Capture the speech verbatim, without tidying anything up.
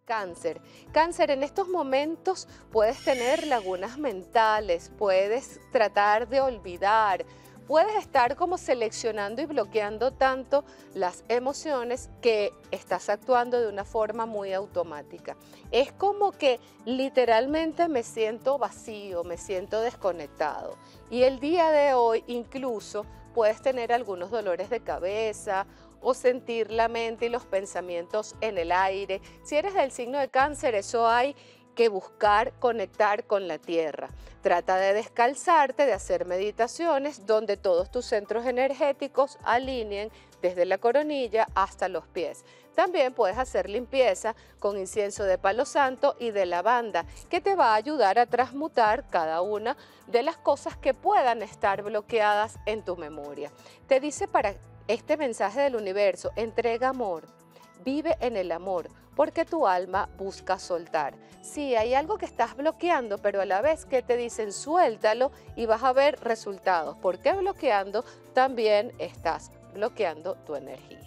Cáncer. Cáncer, en estos momentos puedes tener lagunas mentales, puedes tratar de olvidar, puedes estar como seleccionando y bloqueando tanto las emociones que estás actuando de una forma muy automática. Es como que literalmente me siento vacío, me siento desconectado. Y el día de hoy incluso puedes tener algunos dolores de cabeza o sentir la mente y los pensamientos en el aire. Si eres del signo de Cáncer, eso hay que buscar conectar con la tierra. Trata de descalzarte, de hacer meditaciones donde todos tus centros energéticos alineen desde la coronilla hasta los pies. También puedes hacer limpieza con incienso de palo santo y de lavanda, que te va a ayudar a transmutar cada una de las cosas que puedan estar bloqueadas en tu memoria. Te dice para este mensaje del universo: entrega amor, vive en el amor, porque tu alma busca soltar. Sí, hay algo que estás bloqueando, pero a la vez que te dicen suéltalo y vas a ver resultados, porque bloqueando también estás bloqueando tu energía.